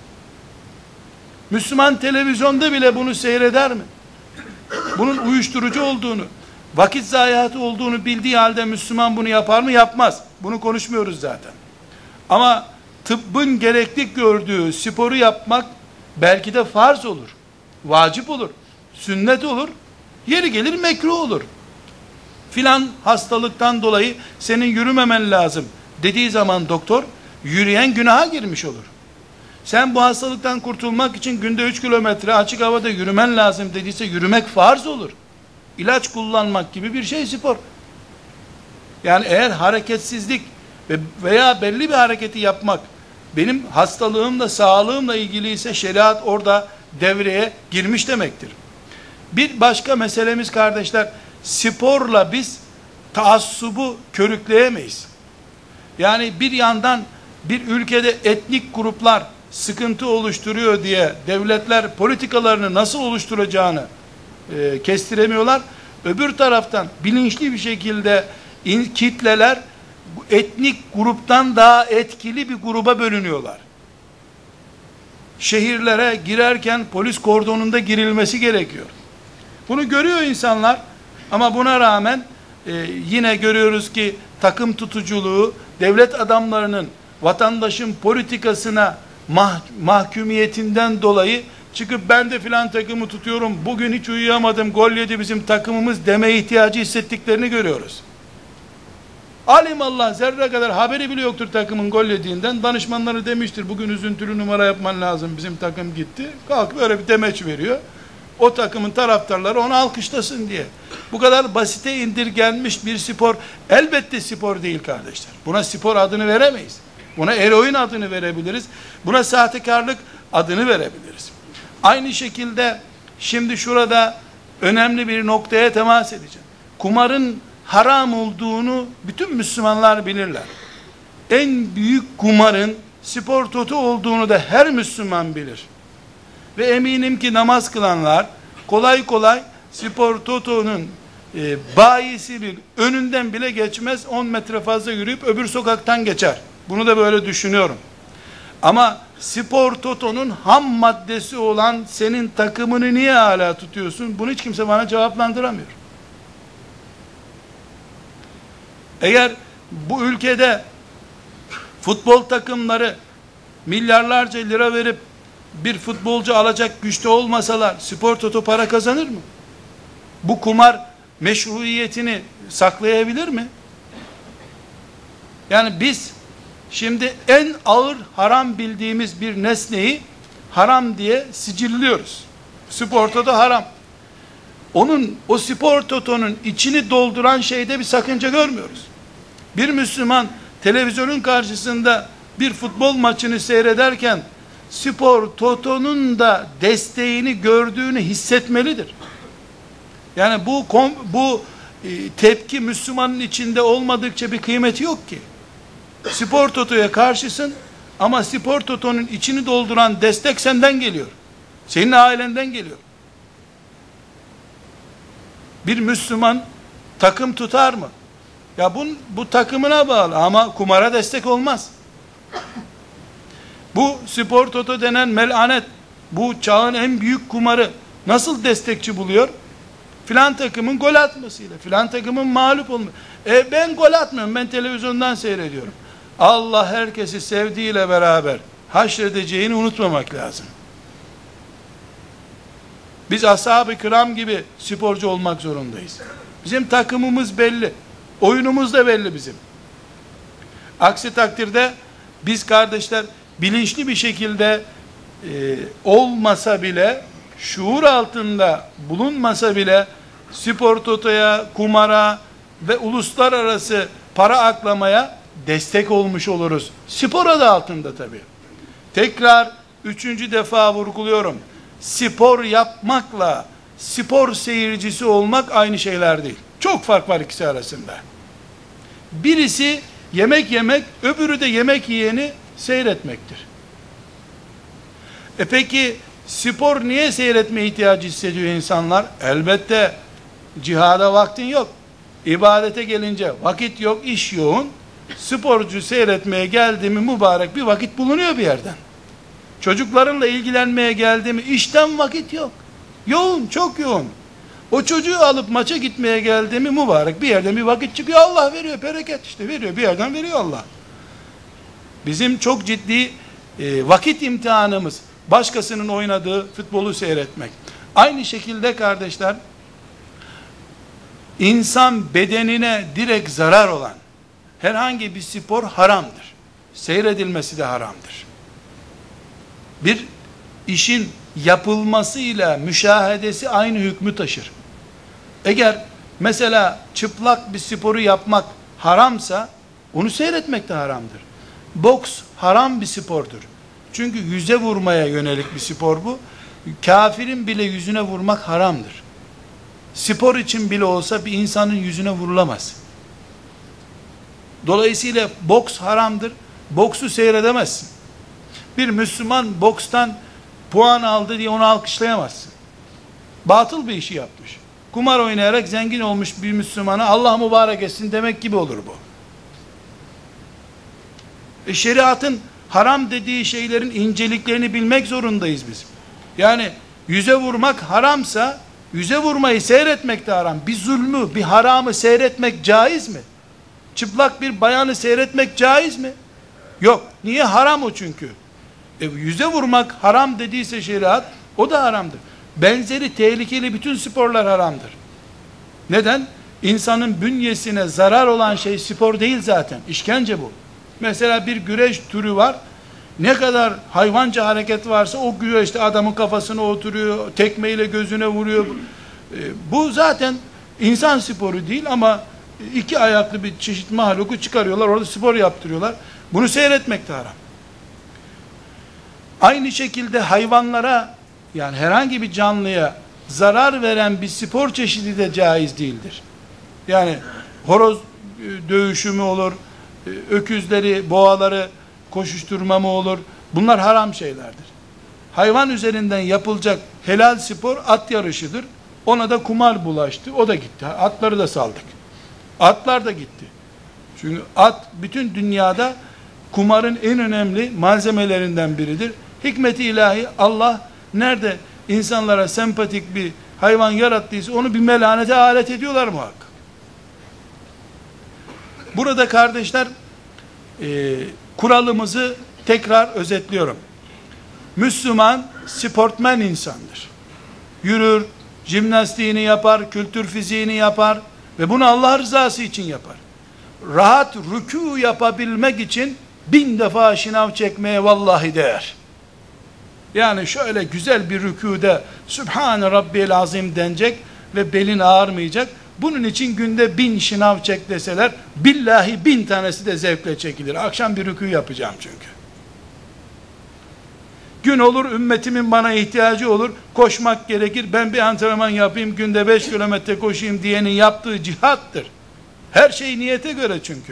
Speaker 1: Müslüman televizyonda bile bunu seyreder mi? Bunun uyuşturucu olduğunu, vakit zayiatı olduğunu bildiği halde Müslüman bunu yapar mı? Yapmaz. Bunu konuşmuyoruz zaten. Ama tıbbın gerekli gördüğü sporu yapmak belki de farz olur, vacip olur, sünnet olur, yeri gelir mekruh olur. Filan hastalıktan dolayı senin yürümemen lazım dediği zaman doktor, yürüyen günaha girmiş olur. Sen bu hastalıktan kurtulmak için günde 3 kilometre açık havada yürümen lazım dediyse yürümek farz olur. İlaç kullanmak gibi bir şey spor. Yani eğer hareketsizlik veya belli bir hareketi yapmak benim hastalığımla, sağlığımla ilgili ise şeriat orada devreye girmiş demektir. Bir başka meselemiz kardeşler, sporla biz taassubu körükleyemeyiz. Yani bir yandan bir ülkede etnik gruplar sıkıntı oluşturuyor diye devletler politikalarını nasıl oluşturacağını kestiremiyorlar. Öbür taraftan bilinçli bir şekilde kitleler etnik gruptan daha etkili bir gruba bölünüyorlar. şehirlere girerken polis kordonunda girilmesi gerekiyor. Bunu görüyor insanlar ama buna rağmen yine görüyoruz ki takım tutuculuğu, devlet adamlarının vatandaşın politikasına mahkumiyetinden dolayı çıkıp ben de filan takımı tutuyorum, bugün hiç uyuyamadım, gol yedi bizim takımımız deme ihtiyacı hissettiklerini görüyoruz. Alimallah zerre kadar haberi bile yoktur takımın gol yediğinden. Danışmanları demiştir bugün üzüntülü numara yapman lazım, bizim takım gitti. Kalk böyle bir demeç veriyor. O takımın taraftarları onu alkışlasın diye. Bu kadar basite indirgenmiş bir spor elbette spor değil kardeşler. Buna spor adını veremeyiz. Buna eroin adını verebiliriz. Buna sahtekarlık adını verebiliriz. Aynı şekilde şimdi şurada önemli bir noktaya temas edeceğim. Kumarın haram olduğunu bütün Müslümanlar bilirler. En büyük kumarın spor toto olduğunu da her Müslüman bilir. Ve eminim ki namaz kılanlar kolay kolay spor totonun bayisinin önünden bile geçmez, 10 metre fazla yürüyüp öbür sokaktan geçer. Bunu da böyle düşünüyorum. Ama spor totonun ham maddesi olan senin takımını niye hala tutuyorsun? Bunu hiç kimse bana cevaplandıramıyor. Eğer bu ülkede futbol takımları milyarlarca lira verip bir futbolcu alacak güçte olmasalar spor toto para kazanır mı? Bu kumar meşruiyetini saklayabilir mi? Yani biz şimdi en ağır haram bildiğimiz bir nesneyi haram diye sicilliyoruz. Spor toto haram. O spor totonun içini dolduran şeyde bir sakınca görmüyoruz. Bir Müslüman televizyonun karşısında bir futbol maçını seyrederken spor totonun da desteğini gördüğünü hissetmelidir. Yani bu tepki Müslümanın içinde olmadıkça bir kıymeti yok ki. Spor totoya karşısın ama spor totonun içini dolduran destek senden geliyor. Senin ailenden geliyor. Bir Müslüman takım tutar mı? Ya bu takımına bağlı ama kumara destek olmaz. Bu spor toto denen melanet, bu çağın en büyük kumarı nasıl destekçi buluyor? Filan takımın gol atmasıyla, filan takımın mağlup olması. Ben gol atmıyorum, ben televizyondan seyrediyorum. Allah herkesi sevdiğiyle beraber haşredeceğini unutmamak lazım. Biz ashab-ı kiram gibi sporcu olmak zorundayız. Bizim takımımız belli. Oyunumuz da belli bizim. Aksi takdirde biz kardeşler bilinçli bir şekilde olmasa bile, şuur altında bulunmasa bile spor totoya, kumara ve uluslararası para aklamaya destek olmuş oluruz. Spor adı altında tabii. Tekrar 3. defa vurguluyorum. Spor yapmakla spor seyircisi olmak aynı şeyler değil. Çok fark var ikisi arasında. Birisi yemek yemek, öbürü de yemek yiyeni seyretmektir. Peki spor niye seyretme ihtiyacı hissediyor insanlar? Elbette cihada vaktin yok. İbadete gelince vakit yok, iş yoğun. Sporcu seyretmeye geldi mi mübarek bir vakit bulunuyor bir yerden. Çocuklarınla ilgilenmeye geldi mi işten vakit yok. Yoğun, çok yoğun. O çocuğu alıp maça gitmeye geldi mi mübarek bir yerden bir vakit çıkıyor. Allah veriyor, bereket işte veriyor, bir yerden veriyor Allah. Bizim çok ciddi vakit imtihanımız başkasının oynadığı futbolu seyretmek. Aynı şekilde kardeşler, insan bedenine direkt zarar olan herhangi bir spor haramdır. Seyredilmesi de haramdır. Bir işin yapılmasıyla müşahedesi aynı hükmü taşır. Eğer mesela çıplak bir sporu yapmak haramsa onu seyretmek de haramdır. Boks haram bir spordur. Çünkü yüze vurmaya yönelik bir spor bu. Kafirin bile yüzüne vurmak haramdır. Spor için bile olsa bir insanın yüzüne vurulamaz. Dolayısıyla boks haramdır. Boksu seyredemezsin. Bir Müslüman bokstan puan aldı diye onu alkışlayamazsın. Batıl bir işi yapmış. Kumar oynayarak zengin olmuş bir Müslümana Allah mübarek etsin demek gibi olur bu. Şeriatın haram dediği şeylerin inceliklerini bilmek zorundayız biz. Yani yüze vurmak haramsa, yüze vurmayı seyretmek de haram. Bir zulmü, bir haramı seyretmek caiz mi? Çıplak bir bayanı seyretmek caiz mi? Yok. Niye? Haram o çünkü. Yüze vurmak haram dediyse şeriat, o da haramdır. Benzeri tehlikeli bütün sporlar haramdır. Neden? İnsanın bünyesine zarar olan şey spor değil zaten. İşkence bu. Mesela bir güreş türü var. Ne kadar hayvanca hareket varsa o güreşte adamın kafasına oturuyor, tekmeyle gözüne vuruyor. Bu zaten insan sporu değil ama iki ayaklı bir çeşit mahluku çıkarıyorlar, orada spor yaptırıyorlar. Bunu seyretmek de haram. Aynı şekilde hayvanlara, yani herhangi bir canlıya zarar veren bir spor çeşidi de caiz değildir. Yani horoz dövüşü mü olur, öküzleri, boğaları koşuşturma mı olur? Bunlar haram şeylerdir. Hayvan üzerinden yapılacak helal spor at yarışıdır. Ona da kumar bulaştı. O da gitti. Atları da saldık. Atlar da gitti. Çünkü at bütün dünyada kumarın en önemli malzemelerinden biridir. Hikmet-i ilahi, Allah nerede insanlara sempatik bir hayvan yarattıysa onu bir melanete alet ediyorlar muhakkak. Burada kardeşler, kuralımızı tekrar özetliyorum. Müslüman sportmen insandır. Yürür, jimnastiğini yapar, kültür fiziğini yapar ve bunu Allah rızası için yapar. Rahat rükû yapabilmek için 1000 defa şınav çekmeye vallahi değer. Yani şöyle güzel bir rükûde Sübhane Rabbiyel Azim denecek ve belin ağrmayacak. Bunun için günde 1000 şınav çek deseler, billahi 1000 tanesi de zevkle çekilir. Akşam bir rükû yapacağım çünkü. Gün olur, ümmetimin bana ihtiyacı olur, koşmak gerekir, ben bir antrenman yapayım, günde 5 kilometre koşayım diyenin yaptığı cihattır. Her şey niyete göre çünkü.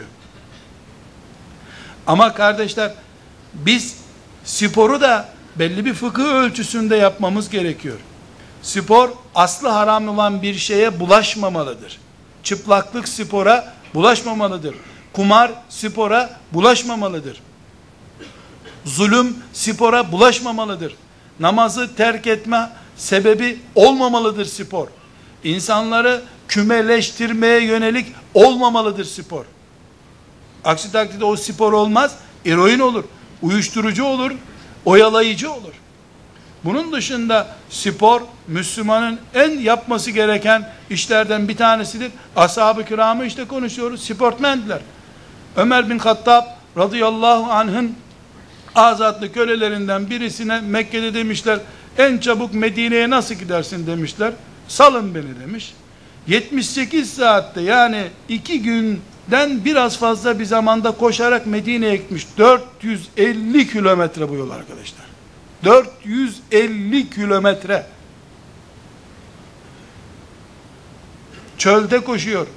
Speaker 1: Ama kardeşler, biz sporu da belli bir fıkıh ölçüsünde yapmamız gerekiyor. Spor, aslı haram olan bir şeye bulaşmamalıdır. Çıplaklık spora bulaşmamalıdır. Kumar spora bulaşmamalıdır. Zulüm spora bulaşmamalıdır. Namazı terk etme sebebi olmamalıdır spor. İnsanları kümeleştirmeye yönelik olmamalıdır spor. Aksi takdirde o spor olmaz, eroin olur, uyuşturucu olur, oyalayıcı olur. Bunun dışında spor, Müslümanın en yapması gereken işlerden bir tanesidir. Ashab-ı kiramı işte konuşuyoruz, sportmendiler. Ömer bin Hattab radıyallahu anh'ın azatlı kölelerinden birisine Mekke'de demişler, en çabuk Medine'ye nasıl gidersin demişler. Salın beni demiş. 78 saatte, yani 2 günden biraz fazla bir zamanda koşarak Medine'ye gitmiş. 450 kilometre bu yol arkadaşlar. 450 kilometre. Çölde koşuyor.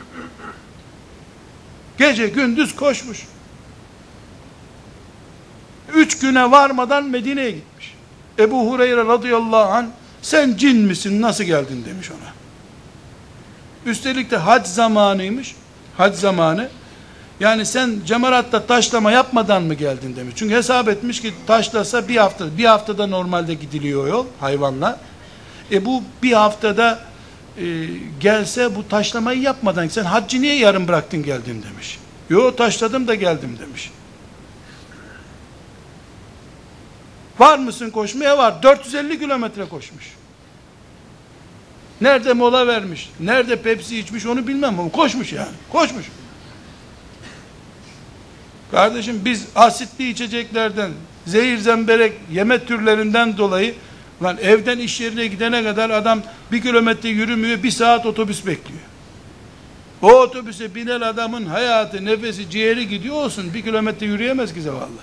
Speaker 1: Gece gündüz koşmuş. 3 güne varmadan Medine'ye gitmiş. Ebu Hureyre radıyallahu anh, sen cin misin, nasıl geldin demiş ona. Üstelik de hac zamanıymış. Hac zamanı. Yani sen cemaratta taşlama yapmadan mı geldin demiş. Çünkü hesap etmiş ki taşlasa bir haftada normalde gidiliyor yol hayvanla. Bu bir haftada gelse bu taşlamayı yapmadan, sen haccı niye yarım bıraktın geldin demiş. Yo, taşladım da geldim demiş. Var mısın koşmaya? Var. 450 kilometre koşmuş. Nerede mola vermiş, nerede Pepsi içmiş onu bilmem ama koşmuş yani. Koşmuş. Kardeşim, biz asitli içeceklerden, zehir zemberek yeme türlerinden dolayı lan evden iş yerine gidene kadar adam 1 kilometre yürümüyor, 1 saat otobüs bekliyor. O otobüse binen adamın hayatı, nefesi, ciğeri gidiyor olsun, 1 kilometre yürüyemez ki zavallı.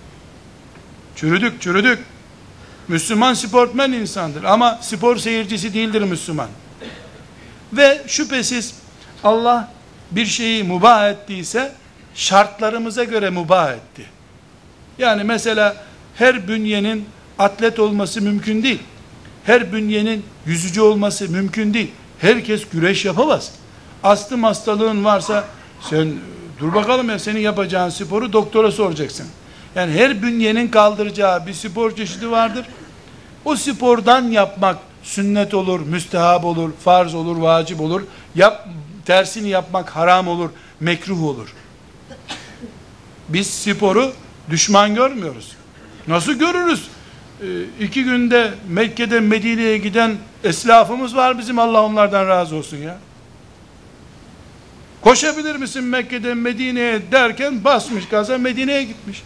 Speaker 1: Çürüdük. Müslüman sportmen insandır ama spor seyircisi değildir Müslüman. Ve şüphesiz Allah bir şeyi mubah ettiyse şartlarımıza göre mubah etti. Yani mesela her bünyenin atlet olması mümkün değil. Her bünyenin yüzücü olması mümkün değil. Herkes güreş yapamaz. Astım hastalığın varsa sen dur bakalım ya, senin yapacağın sporu doktora soracaksın. Yani her bünyenin kaldıracağı bir spor çeşidi vardır. O spordan yapmak sünnet olur, müstehab olur, farz olur, vacip olur. Tersini yapmak haram olur, mekruh olur. Biz sporu düşman görmüyoruz. Nasıl görürüz? 2 günde Mekke'den Medine'ye giden eslafımız var bizim, Allah onlardan razı olsun ya. Koşabilir misin Mekke'den Medine'ye derken basmış gaza, Medine'ye gitmiş.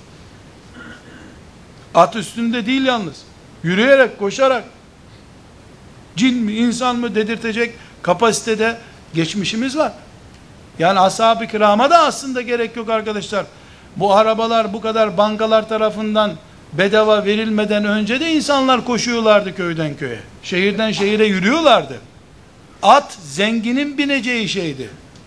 Speaker 1: At üstünde değil yalnız. Yürüyerek, koşarak. Cin mi, insan mı dedirtecek kapasitede geçmişimiz var. Yani ashab-ı kirama da aslında gerek yok arkadaşlar. Bu arabalar bu kadar bankalar tarafından bedava verilmeden önce de insanlar koşuyorlardı köyden köye. Şehirden şehire yürüyorlardı. At zenginin bineceği şeydi.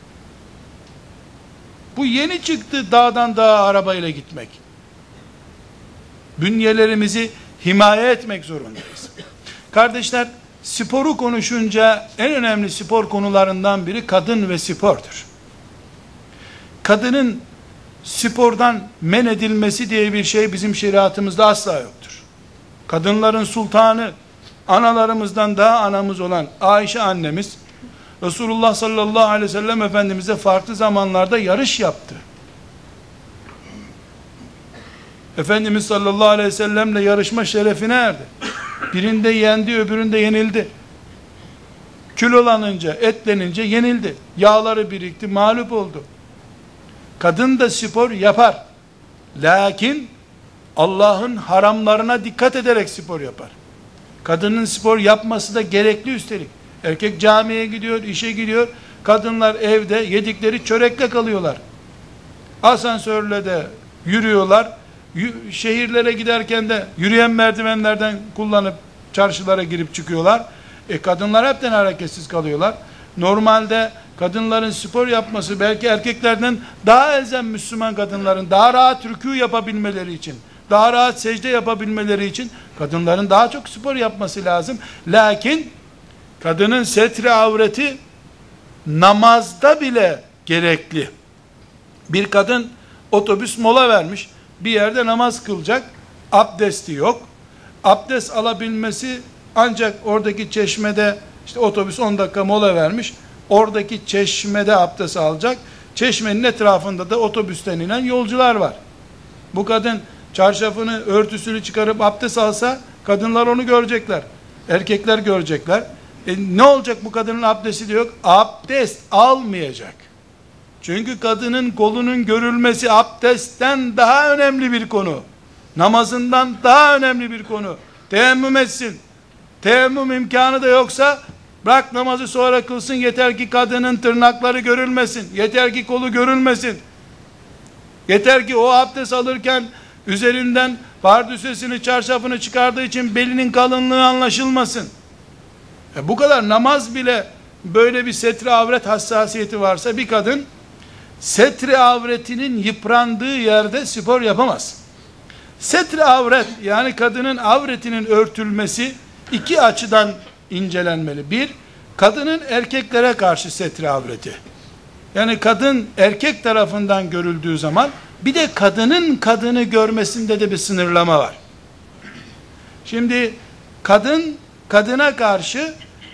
Speaker 1: Bu yeni çıktı, dağdan dağa arabayla gitmek. Bünyelerimizi himaye etmek zorundayız. Kardeşler, sporu konuşunca en önemli spor konularından biri kadın ve spordur. Kadının spordan men edilmesi diye bir şey bizim şeriatımızda asla yoktur. Kadınların sultanı, analarımızdan daha anamız olan Ayşe annemiz, Resulullah sallallahu aleyhi ve sellem Efendimiz'e farklı zamanlarda yarış yaptı. Efendimiz sallallahu aleyhi ve sellemle yarışma şerefine erdi. Birinde yendi, öbüründe yenildi. Kilolanınca, etlenince yenildi. Yağları birikti, mağlup oldu. Kadın da spor yapar. Lakin Allah'ın haramlarına dikkat ederek spor yapar. Kadının spor yapması da gerekli üstelik. Erkek camiye gidiyor, işe gidiyor. Kadınlar evde yedikleri çörekle kalıyorlar. Asansörle de yürüyorlar. Şehirlere giderken de yürüyen merdivenlerden kullanıp çarşılara girip çıkıyorlar. Kadınlar hepten hareketsiz kalıyorlar. Normalde kadınların spor yapması belki erkeklerden daha elzem, Müslüman kadınların daha rahat rükû yapabilmeleri için, daha rahat secde yapabilmeleri için kadınların daha çok spor yapması lazım. Lakin kadının setre avreti namazda bile gerekli. Bir kadın otobüs mola vermiş, bir yerde namaz kılacak, abdesti yok. Abdest alabilmesi ancak oradaki çeşmede, işte otobüs 10 dakika mola vermiş, oradaki çeşmede abdest alacak. Çeşmenin etrafında da otobüsten inen yolcular var. Bu kadın çarşafını, örtüsünü çıkarıp abdest alsa kadınlar onu görecekler. Erkekler görecekler. Ne olacak, bu kadının abdesti de yok? Abdest almayacak. Çünkü kadının kolunun görülmesi abdestten daha önemli bir konu. Namazından daha önemli bir konu. Teyemmüm etsin. Teyemmüm imkanı da yoksa bırak namazı sonra kılsın, yeter ki kadının tırnakları görülmesin. Yeter ki kolu görülmesin. Yeter ki o abdest alırken üzerinden pardösüsünü, çarşafını çıkardığı için belinin kalınlığı anlaşılmasın. Bu kadar namaz bile böyle bir setre avret hassasiyeti varsa bir kadın setre avretinin yıprandığı yerde spor yapamaz. Setre avret, yani kadının avretinin örtülmesi iki açıdan incelenmeli. Bir, kadının erkeklere karşı setre avreti. Yani kadın erkek tarafından görüldüğü zaman bir de kadının kadını görmesinde de bir sınırlama var. Şimdi kadın kadına karşı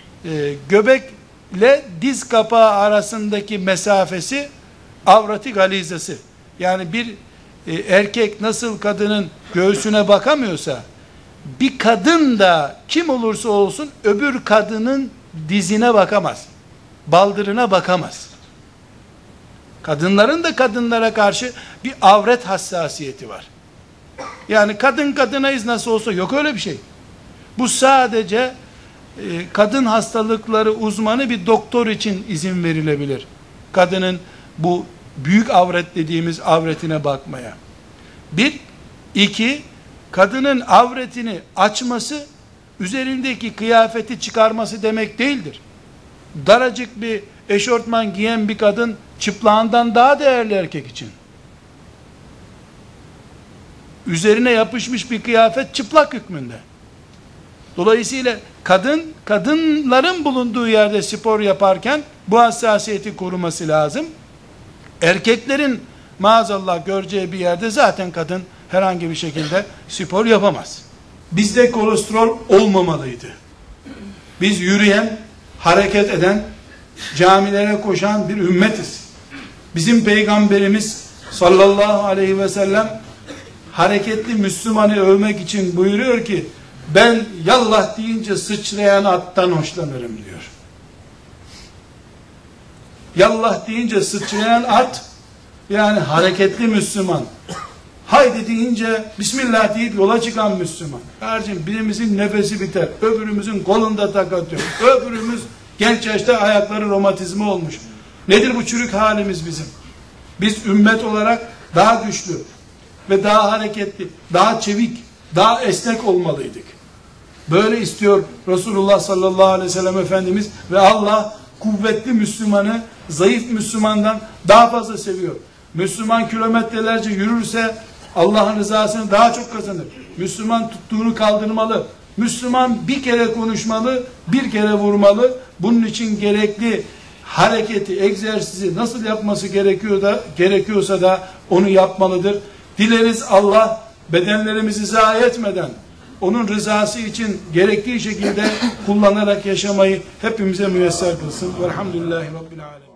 Speaker 1: göbekle diz kapağı arasındaki mesafesi avrati galizesi. Yani bir erkek nasıl kadının göğsüne bakamıyorsa, bir kadın da kim olursa olsun öbür kadının dizine bakamaz. Baldırına bakamaz. Kadınların da kadınlara karşı bir avret hassasiyeti var. Yani kadın kadınayız nasıl olsa, yok öyle bir şey. Bu sadece kadın hastalıkları uzmanı bir doktor için izin verilebilir. Kadının bu büyük avret dediğimiz avretine bakmaya. Bir, iki, kadının avretini açması, üzerindeki kıyafeti çıkarması demek değildir. Daracık bir eşortman giyen bir kadın, çıplağından daha değerli erkek için. Üzerine yapışmış bir kıyafet çıplak hükmünde. Dolayısıyla kadınların bulunduğu yerde spor yaparken bu hassasiyeti koruması lazım. Erkeklerin maazallah göreceği bir yerde zaten kadın herhangi bir şekilde spor yapamaz. Bizde kolesterol olmamalıydı. Biz yürüyen, hareket eden, camilere koşan bir ümmetiz. Bizim peygamberimiz sallallahu aleyhi ve sellem hareketli Müslümanı övmek için buyuruyor ki, ben yallah deyince sıçrayan attan hoşlanırım diyor. Yallah deyince sıçrayan at, yani hareketli Müslüman. Haydi deyince Bismillah deyip yola çıkan Müslüman. Kardeşim, birimizin nefesi biter, öbürümüzün kolunda takatıyor, öbürümüz genç yaşta ayakları romatizma olmuş. Nedir bu çürük halimiz bizim? Biz ümmet olarak daha güçlü ve daha hareketli, daha çevik, daha esnek olmalıydık. Böyle istiyor Resulullah sallallahu aleyhi ve sellem Efendimiz ve Allah kuvvetli Müslümanı zayıf Müslümandan daha fazla seviyor. Müslüman kilometrelerce yürürse Allah'ın rızasını daha çok kazanır. Müslüman tuttuğunu kaldırmalı. Müslüman bir kere konuşmalı, bir kere vurmalı. Bunun için gerekli hareketi, egzersizi nasıl yapması gerekiyorsa da onu yapmalıdır. Dileriz Allah bedenlerimizi zayi etmeden onun rızası için gerektiği şekilde kullanarak yaşamayı hepimize müyesser kılsın. Velhamdülillahi Rabbil Alemin.